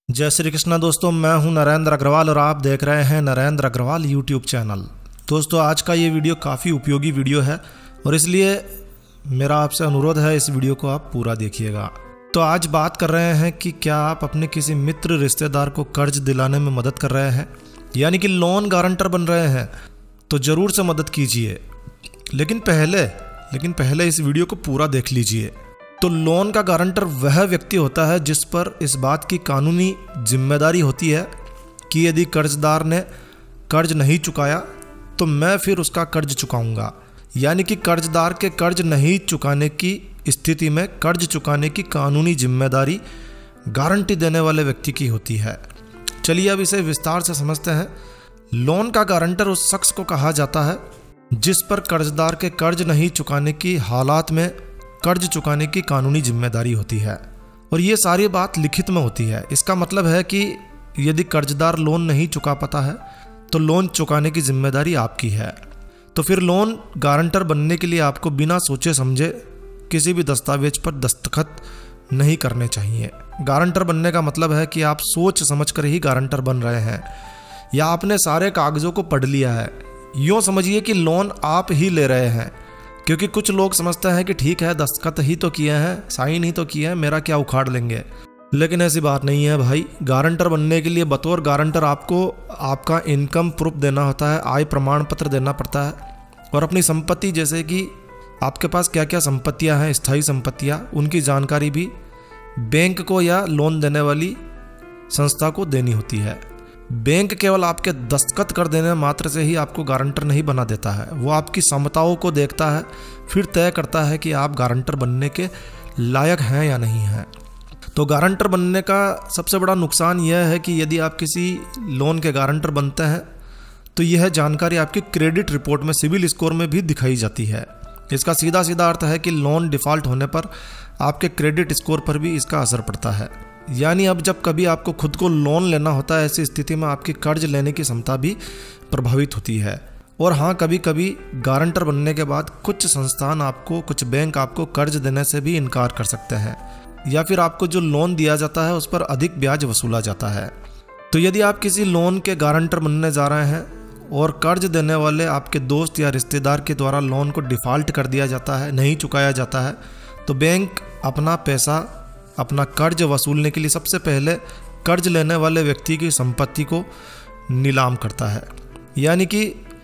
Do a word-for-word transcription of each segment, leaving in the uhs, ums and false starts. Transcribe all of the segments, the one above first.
जय श्री कृष्णा दोस्तों, मैं हूं नरेंद्र अग्रवाल और आप देख रहे हैं नरेंद्र अग्रवाल यूट्यूब चैनल। दोस्तों, आज का ये वीडियो काफ़ी उपयोगी वीडियो है और इसलिए मेरा आपसे अनुरोध है इस वीडियो को आप पूरा देखिएगा। तो आज बात कर रहे हैं कि क्या आप अपने किसी मित्र रिश्तेदार को कर्ज दिलाने में मदद कर रहे हैं, यानी कि लोन गारंटर बन रहे हैं, तो ज़रूर से मदद कीजिए। लेकिन पहले लेकिन पहले इस वीडियो को पूरा देख लीजिए। तो लोन का गारंटर वह व्यक्ति होता है जिस पर इस बात की कानूनी जिम्मेदारी होती है कि यदि कर्जदार ने कर्ज नहीं चुकाया तो मैं फिर उसका कर्ज चुकाऊंगा। यानी कि कर्जदार के कर्ज नहीं चुकाने की स्थिति में कर्ज चुकाने की कानूनी जिम्मेदारी गारंटी देने वाले व्यक्ति की होती है। चलिए अब इसे विस्तार से समझते हैं। लोन का गारंटर उस शख्स को कहा जाता है जिस पर कर्जदार के कर्ज नहीं चुकाने की हालात में कर्ज चुकाने की कानूनी जिम्मेदारी होती है, और ये सारी बात लिखित में होती है। इसका मतलब है कि यदि कर्जदार लोन नहीं चुका पाता है तो लोन चुकाने की जिम्मेदारी आपकी है। तो फिर लोन गारंटर बनने के लिए आपको बिना सोचे समझे किसी भी दस्तावेज पर दस्तखत नहीं करने चाहिए। गारंटर बनने का मतलब है कि आप सोच समझकर ही गारंटर बन रहे हैं, या आपने सारे कागजों को पढ़ लिया है। यूँ समझिए कि लोन आप ही ले रहे हैं, क्योंकि कुछ लोग समझते हैं कि ठीक है, दस्तखत ही तो किए हैं, साइन ही तो किए हैं, मेरा क्या उखाड़ लेंगे। लेकिन ऐसी बात नहीं है भाई। गारंटर बनने के लिए बतौर गारंटर आपको आपका इनकम प्रूफ देना होता है, आय प्रमाण पत्र देना पड़ता है, और अपनी संपत्ति, जैसे कि आपके पास क्या क्या संपत्तियां हैं, स्थायी संपत्तियां, उनकी जानकारी भी बैंक को या लोन देने वाली संस्था को देनी होती है। बैंक केवल आपके दस्तखत कर देने मात्र से ही आपको गारंटर नहीं बना देता है। वो आपकी क्षमताओं को देखता है, फिर तय करता है कि आप गारंटर बनने के लायक हैं या नहीं हैं। तो गारंटर बनने का सबसे बड़ा नुकसान यह है कि यदि आप किसी लोन के गारंटर बनते हैं तो यह जानकारी आपकी क्रेडिट रिपोर्ट में, सिविल स्कोर में भी दिखाई जाती है। इसका सीधा सीधा अर्थ है कि लोन डिफ़ॉल्ट होने पर आपके क्रेडिट स्कोर पर भी इसका असर पड़ता है। यानी अब जब कभी आपको खुद को लोन लेना होता है, ऐसी स्थिति में आपकी कर्ज लेने की क्षमता भी प्रभावित होती है। और हाँ, कभी कभी गारंटर बनने के बाद कुछ संस्थान आपको, कुछ बैंक आपको कर्ज देने से भी इनकार कर सकते हैं, या फिर आपको जो लोन दिया जाता है उस पर अधिक ब्याज वसूला जाता है। तो यदि आप किसी लोन के गारंटर बनने जा रहे हैं और कर्ज देने वाले आपके दोस्त या रिश्तेदार के द्वारा लोन को डिफ़ॉल्ट कर दिया जाता है, नहीं चुकाया जाता है, तो बैंक अपना पैसा, अपना कर्ज वसूलने के लिए सबसे पहले कर्ज लेने वाले व्यक्ति की संपत्ति को नीलाम करता है। यानी कि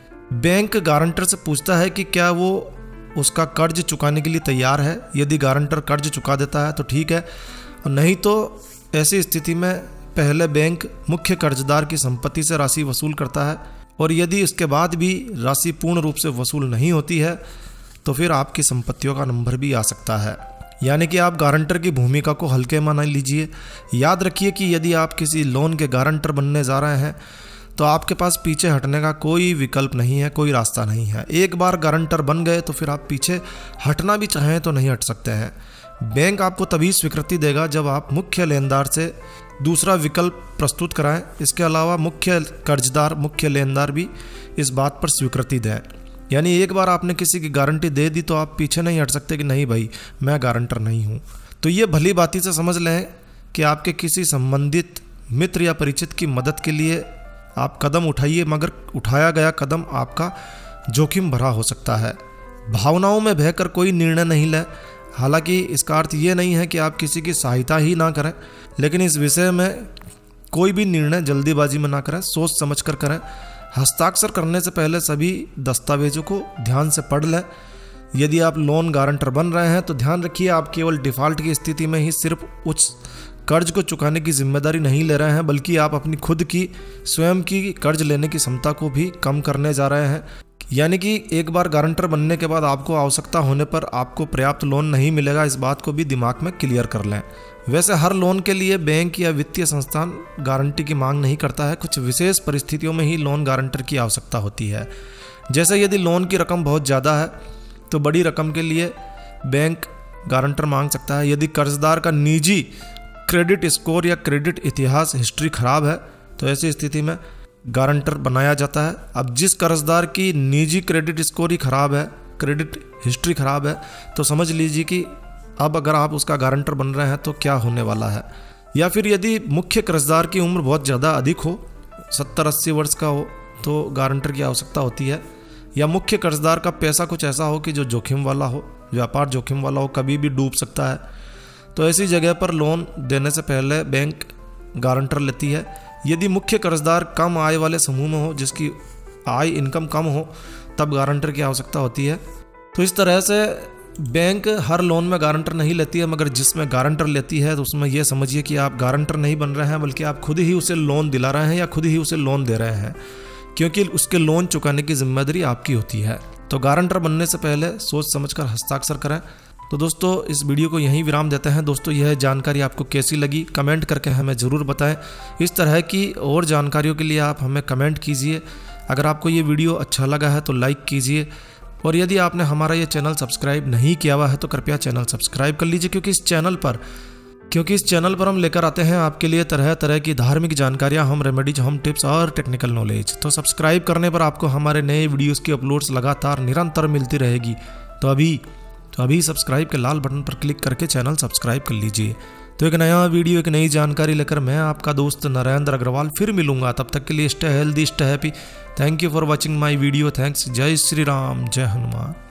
बैंक गारंटर से पूछता है कि क्या वो उसका कर्ज चुकाने के लिए तैयार है। यदि गारंटर कर्ज चुका देता है तो ठीक है, और नहीं तो ऐसी स्थिति में पहले बैंक मुख्य कर्जदार की संपत्ति से राशि वसूल करता है, और यदि इसके बाद भी राशि पूर्ण रूप से वसूल नहीं होती है तो फिर आपकी संपत्तियों का नंबर भी आ सकता है। यानी कि आप गारंटर की भूमिका को हल्के में न लीजिए। याद रखिए कि यदि आप किसी लोन के गारंटर बनने जा रहे हैं तो आपके पास पीछे हटने का कोई विकल्प नहीं है, कोई रास्ता नहीं है। एक बार गारंटर बन गए तो फिर आप पीछे हटना भी चाहें तो नहीं हट सकते हैं। बैंक आपको तभी स्वीकृति देगा जब आप मुख्य लेनदार से दूसरा विकल्प प्रस्तुत कराएं। इसके अलावा मुख्य कर्जदार, मुख्य लेनदार भी इस बात पर स्वीकृति दें। यानी एक बार आपने किसी की गारंटी दे दी तो आप पीछे नहीं हट सकते कि नहीं भाई, मैं गारंटर नहीं हूँ। तो ये भली बाती से समझ लें कि आपके किसी संबंधित मित्र या परिचित की मदद के लिए आप कदम उठाइए, मगर उठाया गया कदम आपका जोखिम भरा हो सकता है। भावनाओं में बहकर कोई निर्णय नहीं लें। हालांकि इसका अर्थ ये नहीं है कि आप किसी की सहायता ही ना करें, लेकिन इस विषय में कोई भी निर्णय जल्दीबाजी में ना करें, सोच समझ कर करें। हस्ताक्षर करने से पहले सभी दस्तावेजों को ध्यान से पढ़ लें। यदि आप लोन गारंटर बन रहे हैं तो ध्यान रखिए आप केवल डिफ़ॉल्ट की स्थिति में ही सिर्फ उस कर्ज को चुकाने की जिम्मेदारी नहीं ले रहे हैं, बल्कि आप अपनी खुद की, स्वयं की कर्ज लेने की क्षमता को भी कम करने जा रहे हैं। यानी कि एक बार गारंटर बनने के बाद आपको आवश्यकता होने पर आपको पर्याप्त लोन नहीं मिलेगा, इस बात को भी दिमाग में क्लियर कर लें। वैसे हर लोन के लिए बैंक या वित्तीय संस्थान गारंटी की मांग नहीं करता है। कुछ विशेष परिस्थितियों में ही लोन गारंटर की आवश्यकता होती है। जैसे यदि लोन की रकम बहुत ज़्यादा है तो बड़ी रकम के लिए बैंक गारंटर मांग सकता है। यदि कर्जदार का निजी क्रेडिट स्कोर या क्रेडिट इतिहास, हिस्ट्री खराब है तो ऐसी स्थिति में गारंटर बनाया जाता है। अब जिस कर्जदार की निजी क्रेडिट स्कोर ही खराब है, क्रेडिट हिस्ट्री खराब है, तो समझ लीजिए कि अब अगर आप उसका गारंटर बन रहे हैं तो क्या होने वाला है। या फिर यदि मुख्य कर्जदार की उम्र बहुत ज़्यादा अधिक हो, सत्तर अस्सी वर्ष का हो, तो गारंटर की आवश्यकता होती है। या मुख्य कर्जदार का पैसा कुछ ऐसा हो कि जो जोखिम वाला हो, व्यापार जोखिम वाला हो, कभी भी डूब सकता है, तो ऐसी जगह पर लोन देने से पहले बैंक गारंटर लेती है। यदि मुख्य कर्जदार कम आय वाले समूह में हो, जिसकी आय इनकम कम हो, तब गारंटर की आवश्यकता होती है। तो इस तरह से बैंक हर लोन में गारंटर नहीं लेती है, मगर जिसमें गारंटर लेती है तो उसमें यह समझिए कि आप गारंटर नहीं बन रहे हैं, बल्कि आप खुद ही उसे लोन दिला रहे हैं या खुद ही उसे लोन दे रहे हैं, क्योंकि उसके लोन चुकाने की जिम्मेदारी आपकी होती है। तो गारंटर बनने से पहले सोच समझकर हस्ताक्षर करें। तो दोस्तों इस वीडियो को यहीं विराम देते हैं। दोस्तों यह जानकारी आपको कैसी लगी कमेंट करके हमें ज़रूर बताएं। इस तरह की और जानकारियों के लिए आप हमें कमेंट कीजिए। अगर आपको ये वीडियो अच्छा लगा है तो लाइक कीजिए, और यदि आपने हमारा ये चैनल सब्सक्राइब नहीं किया हुआ है तो कृपया चैनल सब्सक्राइब कर लीजिए, क्योंकि इस चैनल पर क्योंकि इस चैनल पर हम लेकर आते हैं आपके लिए तरह तरह की धार्मिक जानकारियाँ, हम रेमेडीज, हम टिप्स और टेक्निकल नॉलेज। तो सब्सक्राइब करने पर आपको हमारे नए वीडियोस की अपलोड्स लगातार निरंतर मिलती रहेगी। तो अभी तो अभी सब्सक्राइब के लाल बटन पर क्लिक करके चैनल सब्सक्राइब कर लीजिए। तो एक नया वीडियो, एक नई जानकारी लेकर मैं आपका दोस्त नरेंद्र अग्रवाल फिर मिलूंगा। तब तक के लिए stay healthy, stay happy. Thank you for watching my video. Thanks. जय श्री राम, जय हनुमान।